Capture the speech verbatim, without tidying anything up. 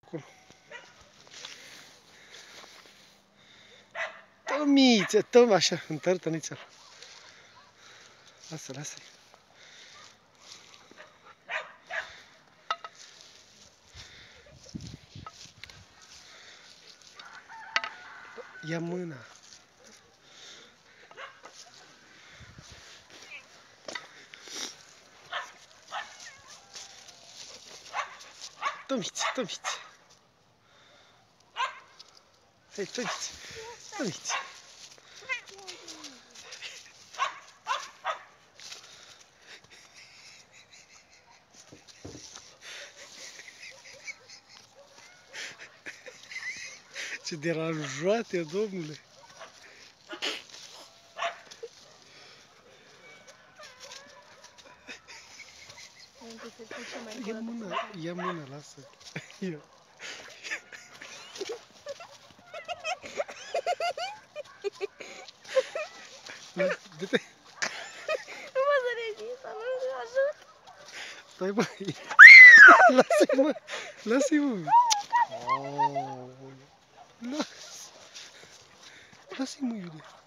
acolo. Tomiță, Tom, așa, întăr, Tăniță. Lasă, lasă-i. Ia mâna. Tomiță, Tomiță. Hai, Tomiță, Tomiță. Ce deranjoate, domnule! Ia mâna, ia mâna, lasă. Ia. Du-te. Nu mă să rezist, nu ajut. Stai, bă. Lasă-i, mă. Lasă-i, mă. Lasă. Lasă-i, mă, iude.